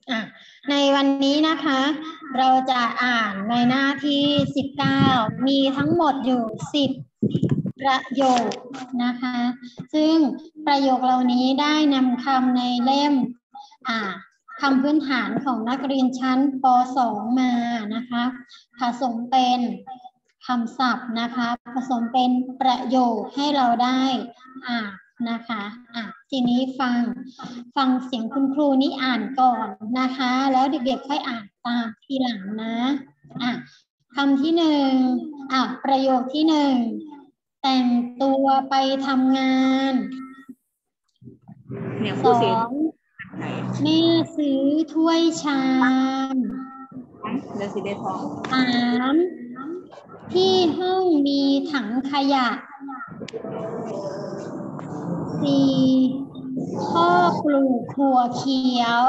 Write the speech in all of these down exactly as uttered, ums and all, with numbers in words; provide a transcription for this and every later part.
อ่ะในวันนี้นะคะเราจะอ่านในหน้าที่สิบเก้ามีทั้งหมดอยู่สิบประโยคนะคะซึ่งประโยคเหล่านี้ได้นำคำในเล่มอ่าคำพื้นฐานของนักเรียนชั้นป สอง มานะคะผสมเป็นคำศัพท์นะคะผสมเป็นประโยคให้เราได้อ่านนะคะอ่ะทีนี้ฟังฟังเสียงคุณครูนี่อ่านก่อนนะคะแล้วเด็กๆค่อยอ่านตามทีหลังนะอ่ะคำที่หนึ่งอ่ะประโยคที่หนึ่งแต่งตัวไปทำงานสองแม่ซื้อถ้วยชามเดี๋ยวสิได้ท้องสามที่ห้องมีถังขยะสี่พ่อปลูกถั่วเขียว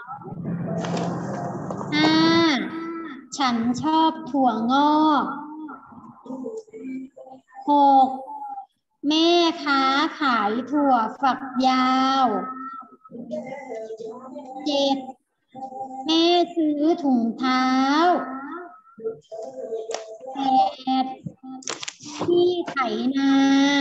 ห้าฉันชอบถั่วงอกหกแม่ค้าขายถั่วฝักยาวเจ็ดแม่ซื้อถุงเท้าแปดที่ไถนา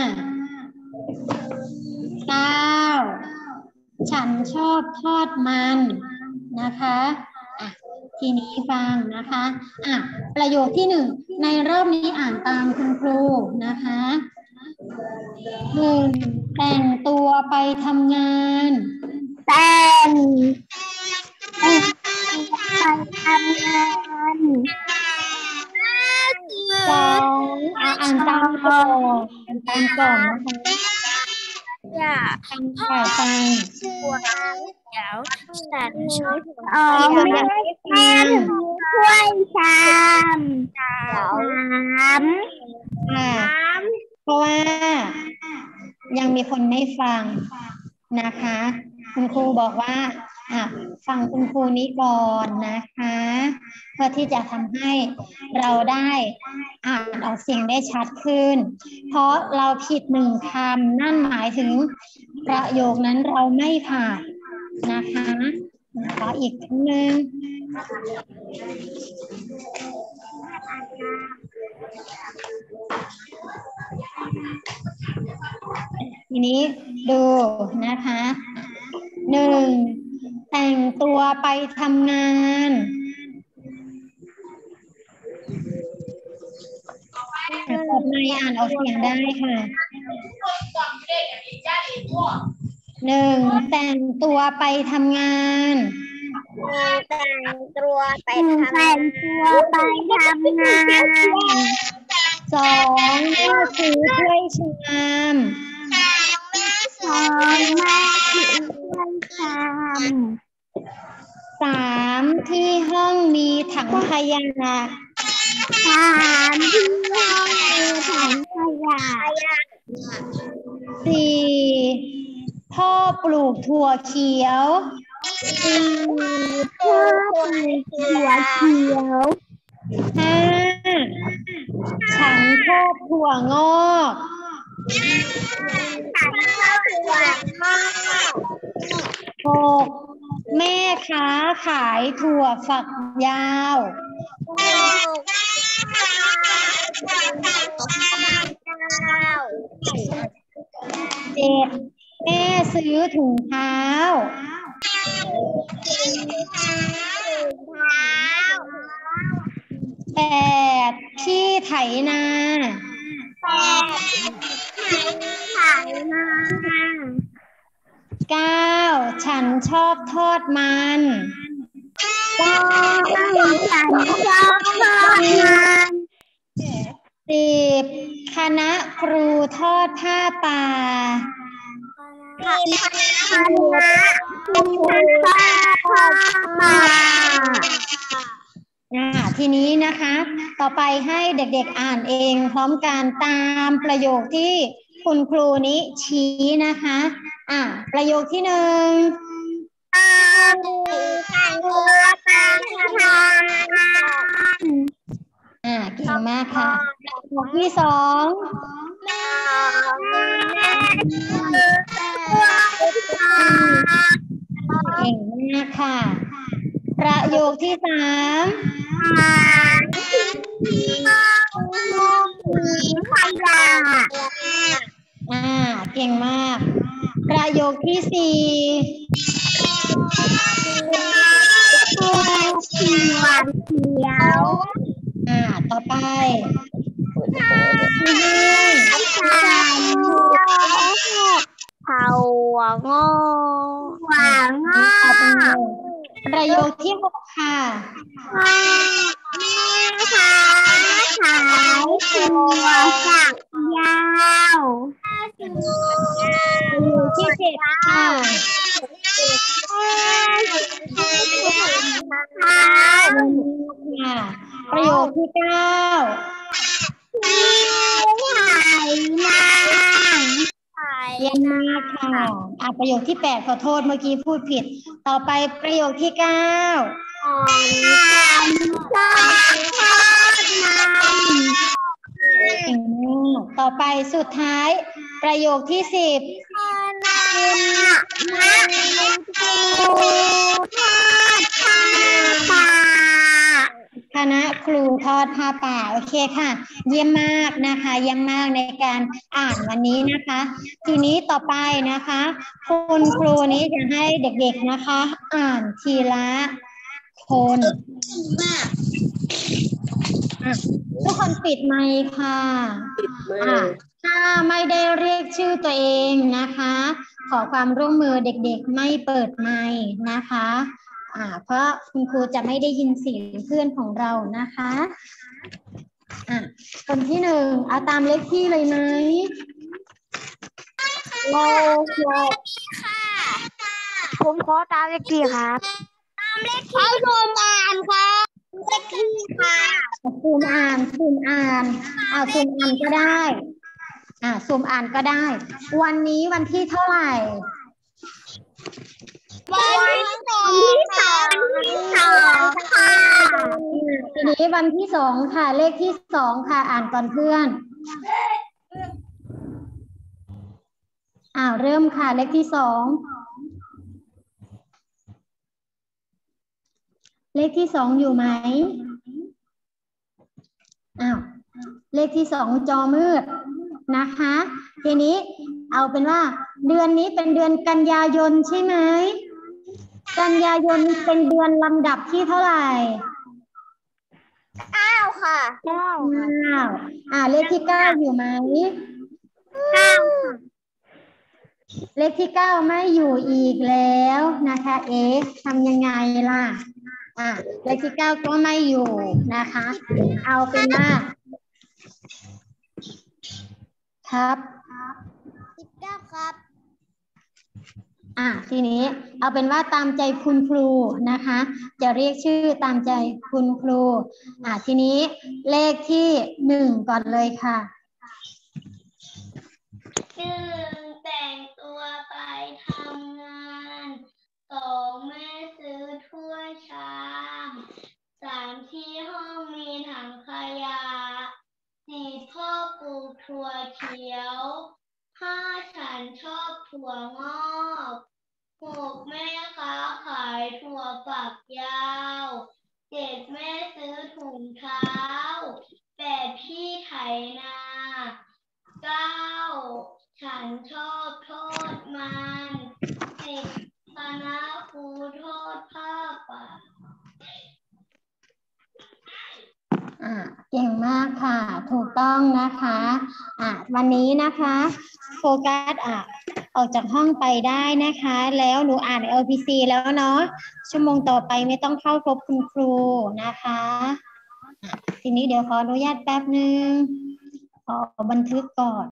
เก้าฉันชอบทอดมันนะคะอ่ะทีนี้ฟังนะคะอ่ะประโยคที่หนึ่งในรอบนี้อ่านตามคุณครูนะคะหนึ่งแต่งตัวไปทำงานแต่งไปทำงานสองอ่านตามก่อนอ่านตามก่อนนะคะอย่าฟังค่ะฟังเดี๋ยวฉันชอบอ๋อแม่แม่ถึงถ้วยชามสามอ่าเพราะว่ายังมีคนไม่ฟังนะคะคุณครูบอกว่าอ่ะฟังคุณครูนี้ก่อนนะคะเพื่อที่จะทำให้เราได้อ่านออกเสียงได้ชัดขึ้นเพราะเราผิดหนึ่งคำนั่นหมายถึงประโยคนั้นเราไม่ผ่านนะคะขออีกครั้งหนึ่งทีนี้ดูนะคะหนึ่งแต่งตัวไปทำงานกดไม่อ่านออกเสียงได้ค่ะหนึ่งแต่งตัวไปทำงานแต่งตัวไปทำงานตัวไปทำงานสองแม่ซื้อถ้วยชามสองแม่ซื้อถ้วยชามสามที่ห้องมีถังขยะสามที่ห้องมีถังขยะสี่พ่อปลูกถั่วเขียวสี่พ่อปลูกถั่วเขียวห้าฉันชอบถั่วงอกฉันชอบถั่วงอกหกแม่ค้าขายถั่วฝักยาวเจ็ดแม่ซื้อถุงเท้าแปดที่ไถนาแปดที่ไถนาเก้าฉันชอบทอดมันเก้าฉันชอบทอดมันสิบคณะครูทอดผ้าป่าคณะครูทอดผ้าป่าอ่าทีนี้นะคะต่อไปให้เด็กๆอ่านเองพร้อมกันตามประโยคที่คุณครูนี้ชี้นะคะอ่าประโยคที่หนึ่งแต่งตัวไปทำงานอ่าเก่งมากค่ะประโยคที่สองแม่ซื้อตัวเก่งมากค่ะประโยคที่สามขยะอ่าเก่งมากประโยคที่สี่เขียวเขียวอ่าต่อไปเผาหัวงอหัวงอประโยคที่หกค่ะแม่ค้าขายตัวฝักยาวประโยคที่เจ็ดค่ะ ค่ะประโยคที่เก้า เยี่ยมมากค่ะอ่ะประโยคที่แปดขอโทษเมื่อกี้พูดผิดต่อไปประโยคที่เก้าต่อไปสุดท้ายประโยคที่สิบคณะครูทอดผ้าป่าโอเคค่ะเยี่ยมมากนะคะเยี่ยมมากในการอ่านวันนี้นะคะ ทีนี้ต่อไปนะคะคุณครูนี้จะให้เด็กๆนะคะ อ่านทีละคนทุกคนปิดไมค์ค่ะถ้าไม่ได้เรียกชื่อตัวเองนะคะขอความร่วมมือเด็กๆไม่เปิดไมค์นะคะอ่าเพราะคุณครูจะไม่ได้ยินเสียงเพื่อนของเรานะคะอ่ะคนที่หนึ่งเอาตามเลขที่เลยไหมโลโลค่ะผมขอตามเลขที่ครับตามเลขที่ผมอ่านครับเลขที่ค่ะซูมอ่านซูมอ่านอ่าซูมอ่านก็ได้อ่าซูมอ่านก็ได้วันนี้วันที่เท่าไหร่วันที่สองวันที่สองค่ะทีนี้วันที่สองค่ะเลขที่สองค่ะอ่านก่อนเพื่อนอ้าวเริ่มค่ะเลขที่สองเลขที่สองอยู่ไหมอ้าวเลขที่สองจอมืดนะคะทีนี้เอาเป็นว่าเดือนนี้เป็นเดือนกันยายนใช่ไหมกันยายนเป็นเดือนลำดับที่เท่าไหร่เก้าค่ะเก้าเก้าอ่าเลขที่เก้าอยู่ไหมเก้าค่ะเลขที่เก้าไม่อยู่อีกแล้วนะคะเอ๊ะทำยังไงล่ะอ่าเลขที่เก้าก็ไม่อยู่นะคะเอาเป็นว่าครับสิบเก้าครับอ่ะทีนี้เอาเป็นว่าตามใจคุณครูนะคะจะเรียกชื่อตามใจคุณครูอ่ะทีนี้เลขที่หนึ่งก่อนเลยค่ะหนึ่งแต่งตัวไปทำงานสองแม่ซื้อถ้วยชามสามที่ห้องมีถังขยะสี่พ่อปลูกถั่วเขียวห้าฉันชอบถั่วงอกหกแม่ค้าขายถั่วฝักยาวเจ็ดแม่ซื้อถุงเท้าแปดพี่ไถนาเก้าฉันชอบทอดมันสิบคณะครูทอดผ้าป่าอ่าเก่งมากค่ะถูกต้องนะคะอ่าวันนี้นะคะโฟกัสอ่ะออกจากห้องไปได้นะคะแล้วหนูอ่าน แอล พี ซี แล้วเนาะชั่วโมงต่อไปไม่ต้องเข้าพบคุณครูนะคะทีนี้เดี๋ยวขออนุญาตแป๊บนึงขอบันทึกก่อน